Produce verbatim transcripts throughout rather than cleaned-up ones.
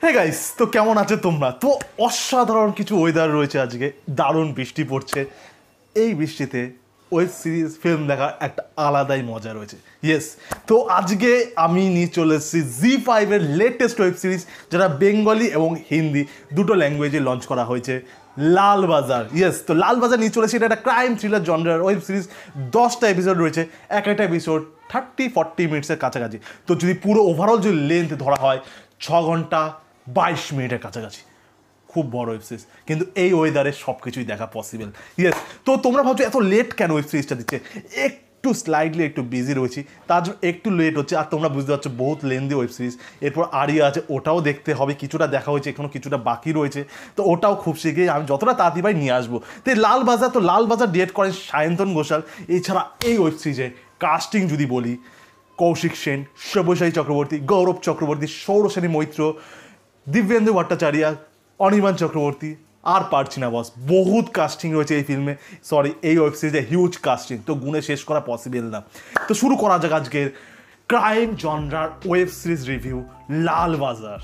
Hey guys, তো কেমন আছে তোমরা? তো অসাধারণ কিছু ওয়েদার রয়েছে আজকে, দারুণ বৃষ্টি পড়ছে। এই বৃষ্টিতে ওয়েব সিরিজ ফিল্ম দেখার একটা আলাদাই মজা রয়েছে। ইয়েস, তো আজকে আমি নিয়ে চলে এসেছি জি ফাইভের লেটেস্ট ওয়েব সিরিজ, যেটা বেঙ্গলি এবং হিন্দি দুটো ল্যাঙ্গুয়েজে লঞ্চ করা হয়েছে, লালবাজার। ইয়েস, তো লালবাজার নিয়ে চলেছে। এটা একটা ক্রাইম থ্রিলার জনরার ওয়েব সিরিজ। দশটা এপিসোড রয়েছে, এক একটা এপিসোড থার্টি ফর্টি মিনিটসের কাছাকাছি। তো যদি পুরো ওভারঅল যদি লেন্থ ধরা হয়, ছ ঘন্টা বাইশ মিনিটের কাছাকাছি। খুব বড় ওয়েব সিরিজ, কিন্তু এই ওয়েদারে সব কিছুই দেখা পসিবল। ইয়েস, তো তোমরা ভাবছো এত লেট কেন ওয়েব সিরিজটা দিচ্ছে? একটু স্লাইডলি একটু বিজি রয়েছি, তার জন্য একটু লেট হচ্ছে। আর তোমরা বুঝতে পারছো বহুত লেন্দি ওয়েব সিরিজ। এরপর আরিয়া আছে, ওটাও দেখতে হবে। কিছুটা দেখা হয়েছে, এখনও কিছুটা বাকি রয়েছে, তো ওটাও খুব শীঘ্রই আমি যতটা তাড়াতাড়ি পাই নিয়ে আসবো। তো লালবাজার, তো লালবাজার ডিরেক্ট করেন সায়ন্তন ঘোষাল। এছাড়া এই ওয়েব সিরিজে কাস্টিং যদি বলি, কৌশিক সেন, সব্যসাচী চক্রবর্তী, গৌরব চক্রবর্তী, সৌরসেনী মৈত্র, দিব্যেন্দু ভট্টাচার্য, অনির্বাণ চক্রবর্তী, আর পারছি না বস। বহুত কাস্টিং রয়েছে এই ফিল্মে, সরি এই ওয়েব সিরিজে হিউজ কাস্টিং, তো গুণে শেষ করা পসিবল না। তো শুরু করা যাক আজকের ক্রাইম জনরার ওয়েব সিরিজ রিভিউ, লালবাজার।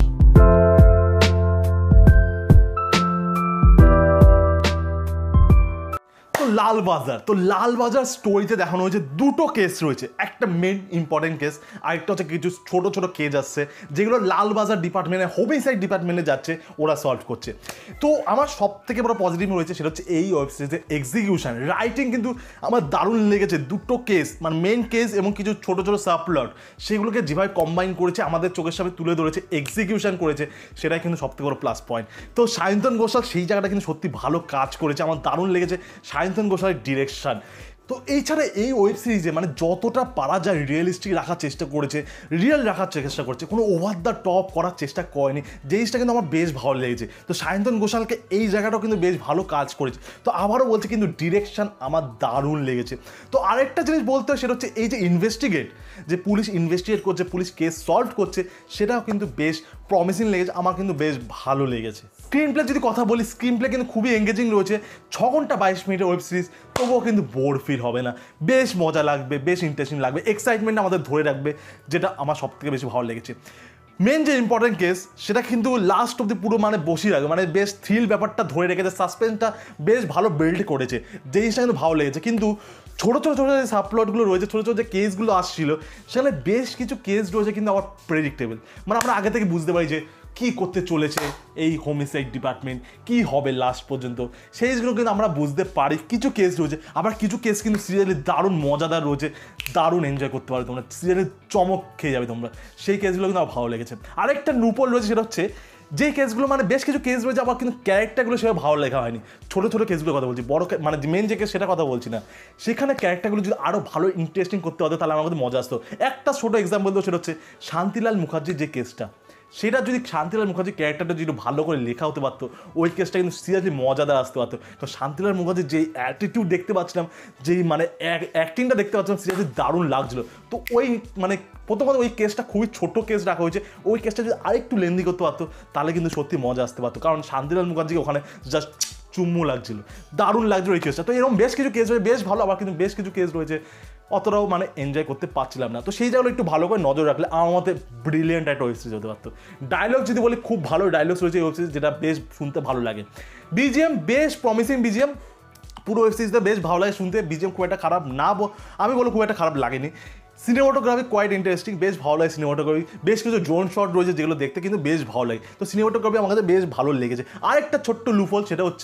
তো লালবাজার, তো লালবাজার স্টোরিতে দেখানো হয়েছে দুটো কেস রয়েছে। একটা মেন ইম্পর্টেন্ট কেস, আরেকটা হচ্ছে কিছু ছোট ছোট কেস আসছে, যেগুলো লালবাজার ডিপার্টমেন্টে, হোমিসাইড ডিপার্টমেন্টে যাচ্ছে, ওরা সলভ করছে। তো আমার সব থেকে বড় পজিটিভ রয়েছে সেটা হচ্ছে এই ওয়েব সিরিজের এক্সিকিউশন, রাইটিং কিন্তু আমার দারুণ লেগেছে। দুটো কেস মানে মেন কেস এবং কিছু ছোট ছোট সাবপ্লট, সেগুলোকে যেভাবে কম্বাইন করেছে, আমাদের চোখের সামনে তুলে ধরেছে, এক্সিকিউশন করেছে, সেটাই কিন্তু সব থেকে বড় প্লাস পয়েন্ট। তো সায়ন্তন ঘোষাল সেই জায়গাটা কিন্তু সত্যি ভালো কাজ করেছে, আমার দারুণ লেগেছে সায়ন্তন ঘোষালের ডিরেকশন। তো এই ছাড়া এই ওয়েব সিরিজে মানে যতটা পারা যায় রিয়েলিস্টিক রাখার চেষ্টা করেছে, রিয়েল রাখার চেষ্টা করছে, কোনো ওভার দ্য টপ করার চেষ্টা করেনি, যে জিনিসটা কিন্তু আমার বেশ ভালো লেগেছে। তো সায়ন্তন ঘোষালকে এই জায়গাটাও কিন্তু বেশ ভালো কাজ করেছে। তো আবারও বলছে কিন্তু ডিরেকশন আমার দারুণ লেগেছে। তো আরেকটা জিনিস বলতে হয় সেটা হচ্ছে এই যে ইনভেস্টিগেট, যে পুলিশ ইনভেস্টিগেট করছে, পুলিশ কেস সলভ করছে, সেটাও কিন্তু বেশ প্রমিসিং লেগেছে, আমার কিন্তু বেশ ভালো লেগেছে। স্ক্রিন প্লে যদি কথা বলি, স্ক্রিন প্লে কিন্তু খুবই এঙ্গেজিং রয়েছে। ছ ঘন্টা বাইশ মিনিটের ওয়েব সিরিজ, তবুও কিন্তু বোর ফিল হবে না, বেশ মজা লাগবে, বেশ ইন্টারেস্টিং লাগবে, এক্সাইটমেন্ট আমাদের ধরে রাখবে, যেটা আমার সব থেকে বেশি ভালো লেগেছে। মেন যে ইম্পর্টেন্ট কেস, সেটা কিন্তু লাস্ট অব্দি পুরো মানে বসিয়ে রাখবে, মানে বেশ থ্রিল ব্যাপারটা ধরে রেখেছে, সাসপেন্সটা বেশ ভালো বিল্ড করেছে, যে জিনিসটা কিন্তু ভালো লেগেছে। কিন্তু ছোটো ছোটো ছোটো যে সাবপ্লটগুলো রয়েছে, ছোটো ছোটো যে কেসগুলো আসছিল, সেখানে বেশ কিছু কেস রয়েছে কিন্তু আবার প্রেডিক্টেবল, মানে আমরা আগে থেকে বুঝতে পারি যে কী করতে চলেছে এই হোমিসাইড ডিপার্টমেন্ট, কী হবে লাস্ট পর্যন্ত, সেই জিনিসগুলো কিন্তু আমরা বুঝতে পারি। কিছু কেস রয়েছে, আবার কিছু কেস কিন্তু সিরিয়ালি দারুণ মজাদার রয়েছে, দারুণ এনজয় করতে পারো তোমরা, সিরিয়ালি চমক খেয়ে যাবে তোমরা, সেই কেসগুলো কিন্তু আমার ভালো লেগেছে। আরেকটা নুপল রয়েছে, সেটা হচ্ছে যে কেসগুলো মানে বেশ কিছু কেস রয়েছে, আবার কিন্তু ক্যারেক্টারগুলো সেভাবে ভালো লেখা হয়নি। ছোটো ছোটো কেসগুলোর কথা বলছি, বড় মানে মেন যে কেস সেটা কথা বলছি না, সেখানে ক্যারেক্টারগুলো যদি আরও ভালো ইন্টারেস্টিং করতে হতো, তাহলে আমার কাছে মজা আসতো। একটা ছোটো এক্সাম্পল দেবো, সেটা হচ্ছে শান্তিলাল মুখার্জির যে কেসটা, সেটা যদি শান্তিলাল মুখার্জির ক্যারেক্টারটা যদি ভালো করে লেখা হতে পারতো, ওই কেসটা কিন্তু সিরিয়াসলি মজাদার আসতে পারতো। তো শান্তিলাল মুখার্জির যে অ্যাটিটিউড দেখতে পাচ্ছিলাম, যেই মানে অ্যাক্টিংটা দেখতে পাচ্ছিলাম, সিরিয়াসলি দারুণ লাগছিলো। তো ওই মানে প্রথমত ওই কেসটা খুবই ছোট কেস রাখা হয়েছে, ওই কেসটা যদি আরেকটু লেন্দি করতে পারতো, তাহলে কিন্তু সত্যি মজা আসতে পারতো, কারণ শান্তিলাল মুখার্জিকে ওখানে জাস্ট চুম্মু লাগছিল, দারুণ লাগছিল ওই কেসটা। তো এরকম বেশ কিছু কেস রয়েছে বেশ ভালো, আবার কিন্তু বেশ কিছু কেস রয়েছে অতটাও মানে এনজয় করতে পারছিলাম না। তো সেই জায়গাগুলো একটু ভালো করে নজর রাখলে আমার মতে ব্রিলিয়েন্ট একটা ওয়েব সিরিজ হতে পারতো। ডায়লগ যদি বলি, খুব ভালো ডায়লগস রয়েছে এই ওয়েব সিরিজ, যেটা বেশ শুনতে ভালো লাগে। বিজিএম বেশ প্রমিসিং, বিজিএম পুরো ওয়েব সিরিজটা বেশ ভালো লাগে শুনতে, বিজিএম খুব একটা খারাপ না, আমি বলবো খুব একটা খারাপ লাগেনি। সিনেমাটোগ্রাফি কোয়াইট ইন্টারেস্টিং, বেশ ভালো লাগে সিনেমাটোগ্রাফি, বেশ কিছু ড্রোন শট রয়েছে যেগুলো দেখতে কিন্তু বেশ ভালো লাগে। তো সিনেমাটোগ্রাফি আমার কাছে বেশ ভালো লেগেছে। আরেকটা ছোট্ট লুফল, সেটা হচ্ছে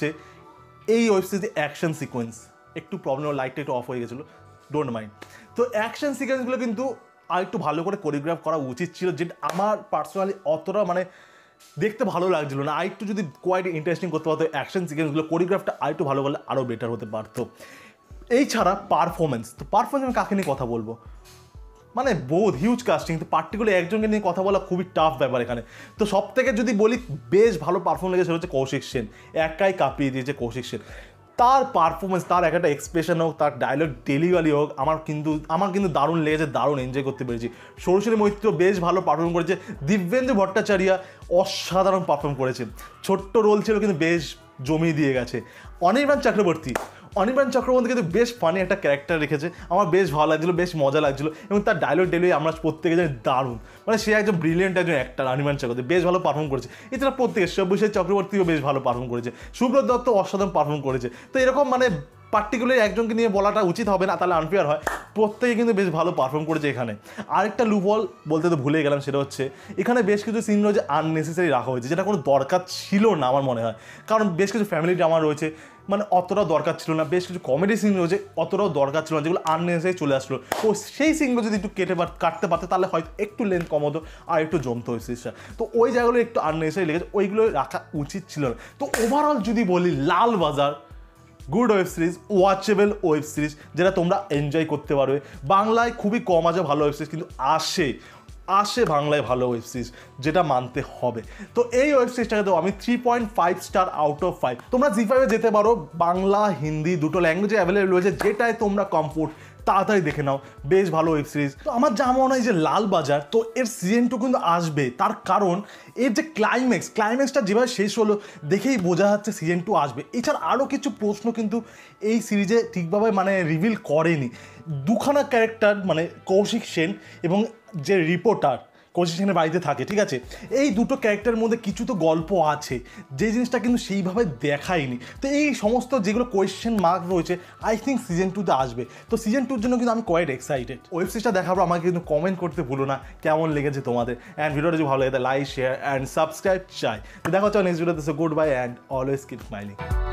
এই ওয়েব সিরিজে অ্যাকশন সিকোয়েন্স একটু প্রবলেম, লাইটটা একটু অফ হয়ে গেছিলো, ডোন্ট মাইন্ড। তো অ্যাকশন সিকোয়েন্সগুলো কিন্তু আর একটু ভালো করে কোরিওগ্রাফ করা উচিত ছিল, যেটা আমার পার্সোনালি অতটা মানে দেখতে ভালো লাগছিলো না। আর একটু যদি কোয়াইট ইন্টারেস্টিং করতে পারতো অ্যাকশন সিকোয়েন্সগুলো, কোরিওগ্রাফটা আর একটু ভালো করলে আরও বেটার হতে পারতো। এই ছাড়া পারফরমেন্স, তো পারফরমেন্স আমি কাকে নিয়ে কথা বলবো, মানে বহুত হিউজ কাস্টিং, তো পার্টিকুলার একজনকে নিয়ে কথা বলা খুবই টাফ ব্যাপার এখানে। তো সব থেকে যদি বলি বেশ ভালো পারফর্ম লেগেছে, সেটা হচ্ছে কৌশিক সেন, একাই কাঁপিয়ে দিয়েছে কৌশিক সেন। তার পারফরমেন্স, তার একটা এক্সপ্রেশন হোক, তার ডায়লগ ডেলিভারি হোক, আমার কিন্তু আমার কিন্তু দারুণ লেগেছে, দারুণ এনজয় করতে পেরেছি। সৌরসেনী মৈত্র বেশ ভালো পারফর্ম করেছে, দিব্যেন্দু ভট্টাচার্য অসাধারণ পারফর্ম করেছে, ছোট্ট রোল ছিল কিন্তু বেশ জমিয়ে দিয়ে গেছে। অনির্বাণ চক্রবর্তী অনির্বাণ চক্রবর্তী কিন্তু বেশ ফানি একটা ক্যারেক্টার রেখেছে, আমার বেশ ভালো লাগছিলো, বেশ মজা লাগছিলো এবং তার ডায়লগ ডেলিভারি আমরা প্রত্যেকে জানি দারুণ, মানে সে একজন ব্রিলিয়েন্ট একজন অ্যাক্টার অনির্বাণ চক্রবর্তী, বেশ ভালো পারফর্ম করেছে। এছাড়া প্রত্যেকে সব্যসাচী চক্রবর্তীও বেশ ভালো পারফর্ম করেছে, সুব্রত দত্ত অসাধারণ পারফর্ম করেছে। তো এরকম মানে পার্টিকুলার একজনকে নিয়ে বলাটা উচিত হবে না, তাহলে আনফেয়ার হয়। প্রত্যেকে কিন্তু বেশ ভালো পারফর্ম করেছে এখানে। আরেকটা লুপহোল বলতে তো ভুলে গেলাম, সেটা হচ্ছে এখানে বেশ কিছু সিন রয়েছে আননেসেসারি রাখা হয়েছে, যেটা কোনো দরকার ছিল না আমার মনে হয়, কারণ বেশ কিছু ফ্যামিলি ড্রামা রয়েছে মানে অতটাও দরকার ছিল না, বেশ কিছু কমেডি সিন রয়েছে অতটাও দরকার ছিল না, যেগুলো আননেসেসারি চলে আসলো। তো সেই সিনগুলো যদি একটু কেটে কাটতে পারতে তাহলে হয়তো একটু লেন্থ কম হতো আর একটু জমতো ওই সিরিজটা। তো ওই জায়গাগুলো একটু আননেসেসারি লেগেছে, ওইগুলো রাখা উচিত ছিল না। তো ওভারঅল যদি বলি, Lalbazaar good web series, watchable web series, যেটা তোমরা এনজয় করতে পারবে। বাংলায় খুবই কম আছে ভালো ওয়েব সিরিজ, কিন্তু আসে আসে বাংলায় ভালো ওয়েব সিরিজ, যেটা মানতে হবে। তো এই ওয়েব সিরিজটাকে তো আমি three point five star out of five. তোমরা জি ফাইভে যেতে পারো, বাংলা হিন্দি দুটো ল্যাঙ্গুয়েজে অ্যাভেলেবল রয়েছে, যেটাই তোমরা কমফোর্ট তাড়াতাড়ি দেখে নাও, বেশ ভালো ওয়েব সিরিজ। তো আমার যা মনে হয় যে লালবাজার তো এর সিজন টু কিন্তু আসবে, তার কারণ এর যে ক্লাইম্যাক্স ক্লাইম্যাক্সটা যেভাবে শেষ হলো দেখেই বোঝা যাচ্ছে সিজন টু আসবে। এছাড়া আরও কিছু প্রশ্ন কিন্তু এই সিরিজে ঠিকভাবে মানে রিভিল করেনি। দুখানা ক্যারেক্টার মানে কৌশিক সেন এবং যে রিপোর্টার কৌশিক সেনের বাড়িতে থাকে, ঠিক আছে, এই দুটো ক্যারেক্টারের মধ্যে কিছু তো গল্প আছে, যে জিনিসটা কিন্তু সেইভাবে দেখায়নি। তো এই সমস্ত যেগুলো কোয়েশ্চেন মার্ক রয়েছে আই থিঙ্ক সিজন টুতে আসবে। তো সিজন টুর জন্য কিন্তু আমি কোয়াইট এক্সাইটেড। ওয়েব সিরিজটা দেখার পর আমাকে কিন্তু কমেন্ট করতে ভুলো না কেমন লেগেছে তোমাদের, অ্যান্ড ভিডিওটা যদি ভালো লাগে লাইক শেয়ার অ্যান্ড সাবস্ক্রাইব চাই। তো দেখা হচ্ছে নেক্সট ভিডিওতে। So good bye and always keep smiling.